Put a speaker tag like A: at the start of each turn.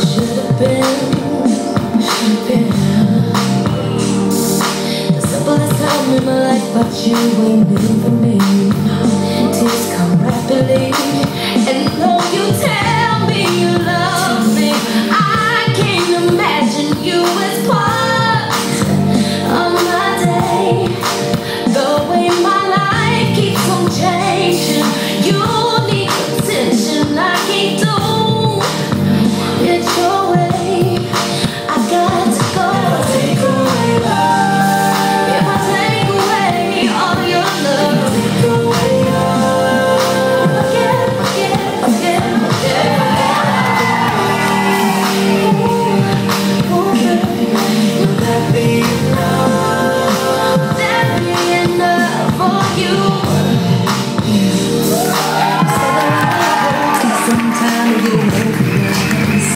A: Should've been. The simplest time in my life, but you ain't been for me. Tears come rapidly.